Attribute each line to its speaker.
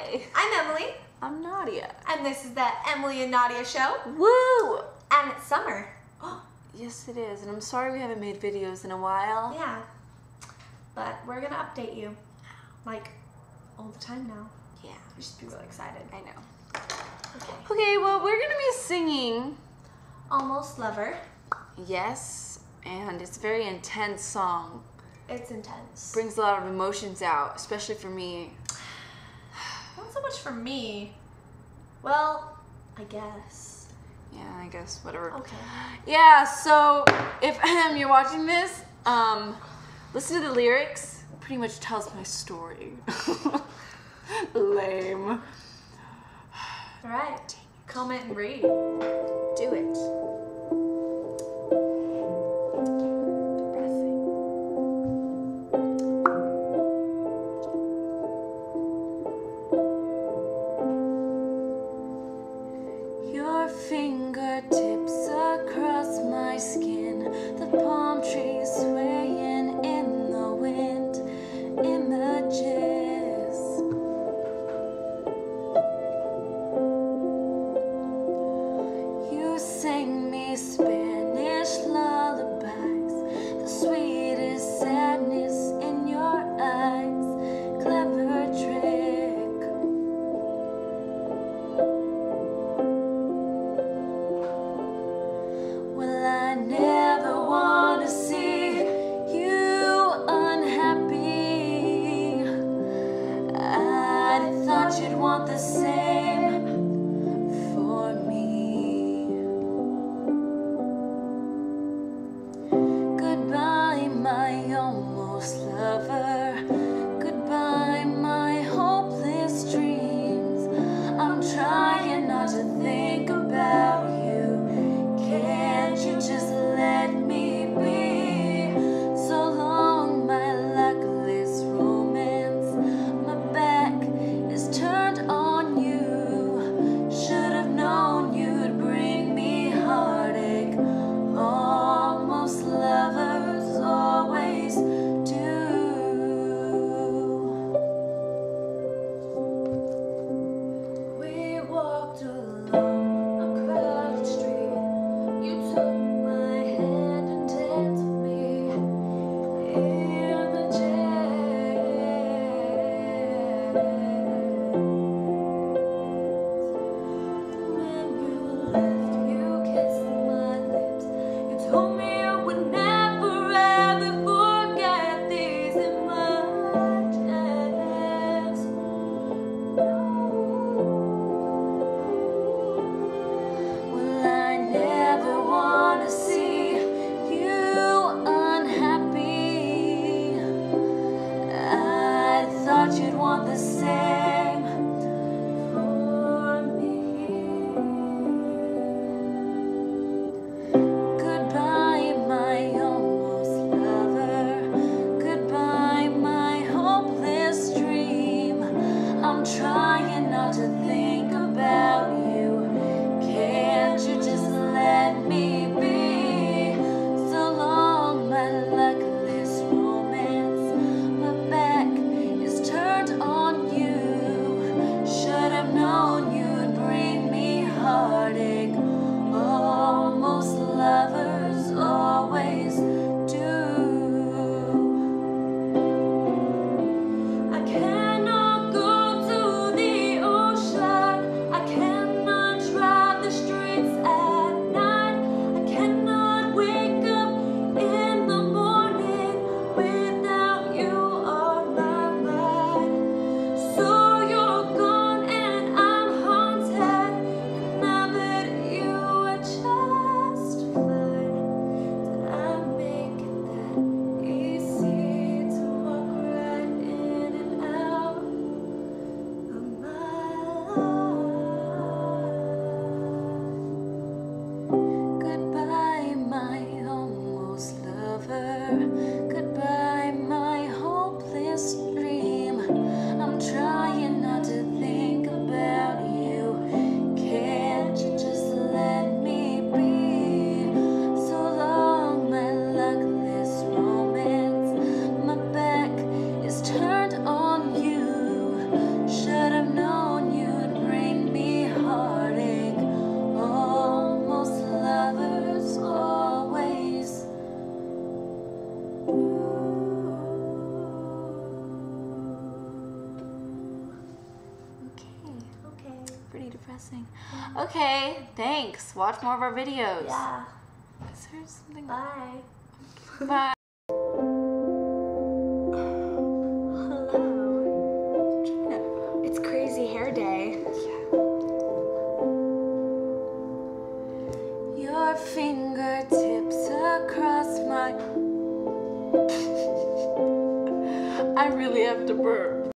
Speaker 1: Hi.
Speaker 2: I'm Emily.
Speaker 1: I'm Nadia.
Speaker 2: And this is the Emily and Nadia Show.
Speaker 1: Woo!
Speaker 2: And it's summer.
Speaker 1: Yes, it is. And I'm sorry we haven't made videos in a while.
Speaker 2: Yeah. But we're going to update you. Like, all the time now.
Speaker 1: Yeah.
Speaker 2: You should be really excited.
Speaker 1: I know.
Speaker 2: Okay.
Speaker 1: Okay, well, we're going to be singing
Speaker 2: Almost Lover.
Speaker 1: Yes, and it's a very intense song.
Speaker 2: It's intense.
Speaker 1: Brings a lot of emotions out, especially for me.
Speaker 2: Not so much for me. Well, I guess.
Speaker 1: Yeah, I guess, whatever.
Speaker 2: Okay.
Speaker 1: Yeah, so if you're watching this, listen to the lyrics. It pretty much tells my story. Lame.
Speaker 2: All right. Comment and read. Do it.
Speaker 1: Depressing. Your fingertips across my skin, the palm trees swaying in the wind, images. You sang me Spanish lullabies, the sweetest sadness in your eyes, clever trick. Well, I never want to see you unhappy. I thought you'd want the same for me. Goodbye, my almost lover. Goodbye, my hopeless dreams. I'm trying not to think about you. Can't you just let me be? So long, my luckless romance. My back is turned on you. Should have known you'd bring me heartache. Almost lovers always do. We walked along a crowded street. You took my hand and danced with me in the jazz. When you left, you kissed my lips. You told me I would never ever forget these images. Well, I never want to see you unhappy. I thought you'd want the same for me. Goodbye, my almost lover. Goodbye, my hopeless dream. I'm trying not to think about you. Can't you just let me be? So long, my luckless romance. My back is turned on you. Should have known you'd bring me heartache. Almost lovers always do. I cannot go to the ocean. I cannot drive the streets at night. I cannot wake up in the morning without you on my mind. So you're gone and I'm haunted. And now that you are just fine, that I'm making that easy to walk right in and out of my life. Goodbye, my almost lover. Goodbye, my hopeless dream. I'm trying not to think about you. Can't you just let me be? So long, my luckless romance. My back is turned on you. Should have known Okay.
Speaker 3: Pretty depressing. Okay, thanks. Watch more of our videos.
Speaker 1: Yeah.
Speaker 3: Is there something?
Speaker 1: Bye.
Speaker 3: Bye.
Speaker 2: Hello. It's crazy hair day.
Speaker 3: Your fingertips across my... I really have to burp.